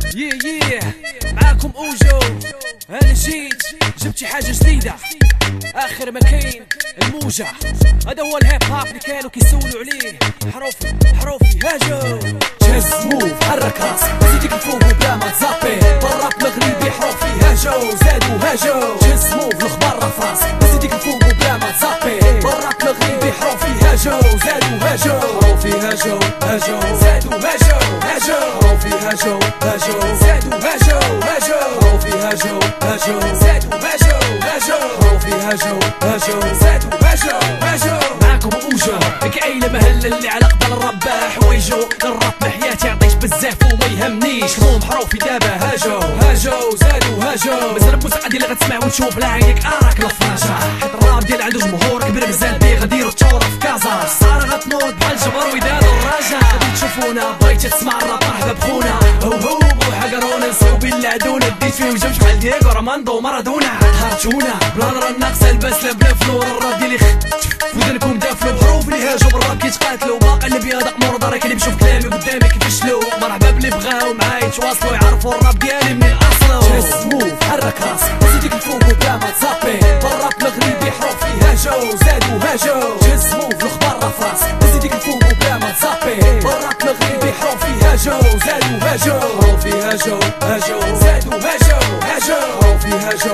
معاكم اوجو. انا جبت شي حاجه جديده اخر ما كاين الموجه. هذا هو الهيب هاب اللي كانوا كيسولوا عليه. حروفي هاجو جهز موف حرك راسك زيدك الفوق بلا ما تزابي. بالراب مغربي حروفي هاجو زادو هاجو. جهز موف الاخبار راه فراسك زيدك الفوق بلا ما تزابي. بالراب مغربي حروفي هاجو زادو هاجو. حروفي هاجو زادو هاجو. حروفي هاجو زادو هاجو. حروفي هاجو زادو هاجو. حروفي هاجو زادو هاجو. معاكم اوجو كايله مهله اللي على قبل الرباح حويجو. الراب بحياتي عطيت بزاف وما يهمنيش. كلهم حروفي دابا هاجو زادو هاجو. مازال الموسيقى ديالي غتسمع وتشوف لعينيك اراك الفراجه. حيت الراب ديال عنده جمهور كبير بزاف بيه غاديرو الثوره في كازا. الصار غتنوض بحال الجبر ويدارو الراجا. غادي تشوفونا بغيتي تسمع الراب مرحبا بخونا. هو بغوا حقرونا نصوبي اللعدونا. ديت فيه وجبت بحال دييغو راماندو مارادونا. هارتونا بلا نرا ناقصه الباس لا بلا فلور. الراب ديالي ودنكم دافلو بحروف اللي هاجو بالراب كيتقاتلو. باقي اللي بيضاق مور دارك اللي بيشوف كلامي قدامي كيفشلو. مرحبا باللي بغاو معايا يتواصلوا يعرفوا الراب ديالي منين اصلو. جهز موف حرك راسك زيدك الفوق بلا ما تزابي. بالراب مغربي حروفي هاجو زادو هاجو. جهز موف الاخبار راه فراسك زيدك الفوق بلا ما تزابي. بالراب مغربي حروفي هاجو زادو هاجو. حروفي هاجو زادو هاجو. حروفي هاجو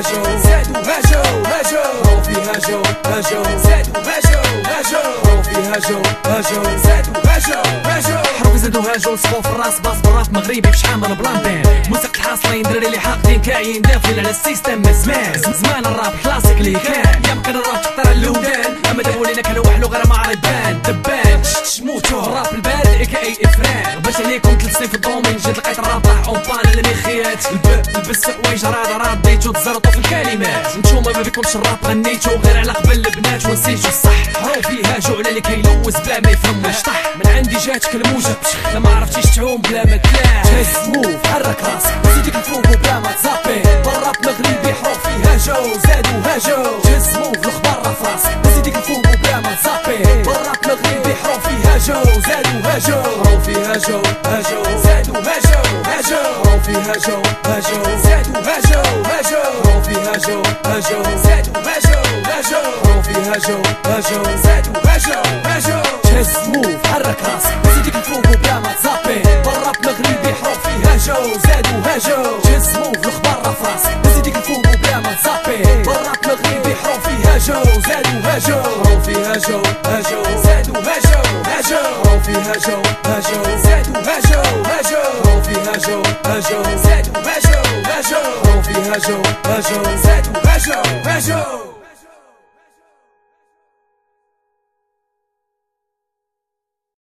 زادو هاجو. حروفي هاجو زادو هاجو. حروفي هاجو زادو هاجو. حروفي زادو هاجو نصفو في الراس باص بالراب مغربي بشحال من بلانتين. موسيقى الحاصلين دراري اللي حاقدين كاين دافلين على السيستم من زمان الراب كلاسيك اللي كان يمكن الراب تقطر اللودان. اما دابا ولينا كنوحلو غير ما عربان دبان شموتو. الراب البارد كاي افران باش عليكم 3 سنين في الدومين. جيت لقيت الراب طاح اون بان على الميخيات. لبس حوايج راد ديتو تزرطو في الكلمات. نتوما ما بكمش الراب غنيتو غير على قبل البنات ونسيتو الصح. حروفي هاجو على اللي كيلوز بلا ما يفهمش طح. من عندي جاتك الموجه لا ما عرفتيش تعوم بلا ما تلاح. جهز موف حرك راسك زيدك الفوق بلا ما تزابي. بالراب مغربي حروفي هاجو زادو هاجو. جهز موف الاخبار راه فراسك زيدك الفوق بلا ما تزابي. بالراب مغربي حروفي هاجو زادو هاجو. حروفي هاجو زادو هاجو. حروفي هاجو زادو هاجو. حروفي هاجو زادو هاجو. حروفي هاجو زادو هاجو. جهز موف حرك راسك زيدك الفوق بلا ما تزابي. بالراب مغربي حروفي هاجو زادو هاجو. جهز موف الاخبار راه فراسك زيدك الفوق بلا ما تزابي. بالراب مغربي حروفي هاجو زادو هاجو. حروفي هاجو زادو هاجو. حروفي هاجو زادو هاجو. حروفي هاجو زادو هاجو. حروفي هاجو زادو هاجو.